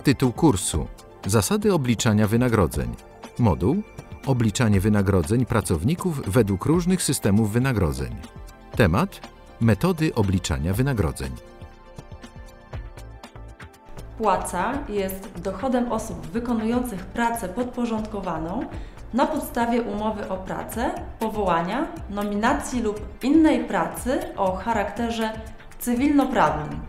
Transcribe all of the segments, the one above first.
Tytuł kursu: Zasady obliczania wynagrodzeń. Moduł: Obliczanie wynagrodzeń pracowników według różnych systemów wynagrodzeń. Temat: Metody obliczania wynagrodzeń. Płaca jest dochodem osób wykonujących pracę podporządkowaną na podstawie umowy o pracę, powołania, nominacji lub innej pracy o charakterze cywilnoprawnym.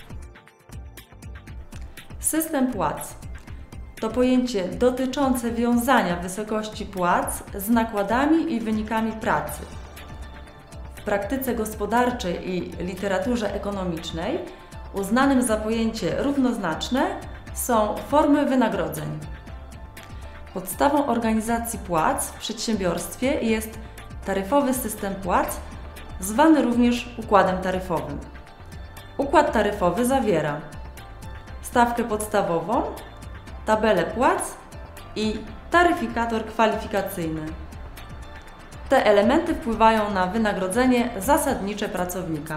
System płac to pojęcie dotyczące wiązania wysokości płac z nakładami i wynikami pracy. W praktyce gospodarczej i literaturze ekonomicznej uznanym za pojęcie równoznaczne są formy wynagrodzeń. Podstawą organizacji płac w przedsiębiorstwie jest taryfowy system płac, zwany również układem taryfowym. Układ taryfowy zawiera stawkę podstawową, tabelę płac i taryfikator kwalifikacyjny. Te elementy wpływają na wynagrodzenie zasadnicze pracownika.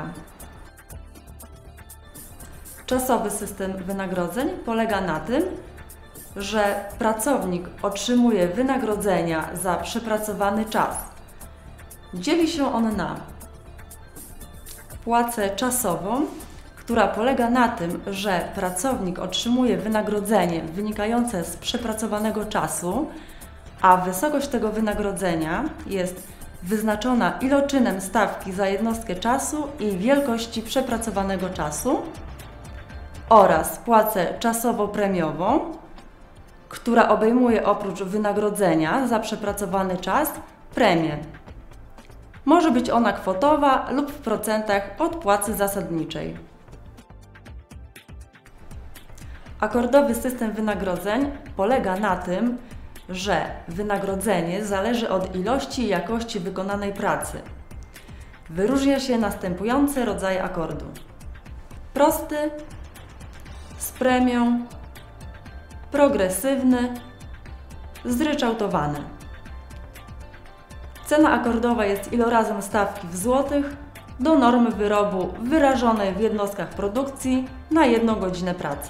Czasowy system wynagrodzeń polega na tym, że pracownik otrzymuje wynagrodzenia za przepracowany czas. Dzieli się on na płacę czasową, która polega na tym, że pracownik otrzymuje wynagrodzenie wynikające z przepracowanego czasu, a wysokość tego wynagrodzenia jest wyznaczona iloczynem stawki za jednostkę czasu i wielkości przepracowanego czasu, oraz płacę czasowo-premiową, która obejmuje oprócz wynagrodzenia za przepracowany czas premię. Może być ona kwotowa lub w procentach od płacy zasadniczej. Akordowy system wynagrodzeń polega na tym, że wynagrodzenie zależy od ilości i jakości wykonanej pracy. Wyróżnia się następujące rodzaje akordu: prosty, z premią, progresywny, zryczałtowany. Cena akordowa jest ilorazem stawki w złotych do normy wyrobu wyrażonej w jednostkach produkcji na 1 godzinę pracy.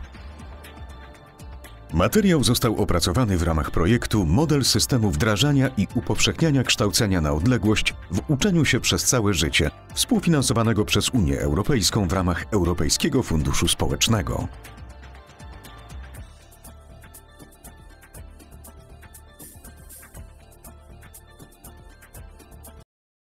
Materiał został opracowany w ramach projektu Model systemu wdrażania i upowszechniania kształcenia na odległość w uczeniu się przez całe życie, współfinansowanego przez Unię Europejską w ramach Europejskiego Funduszu Społecznego.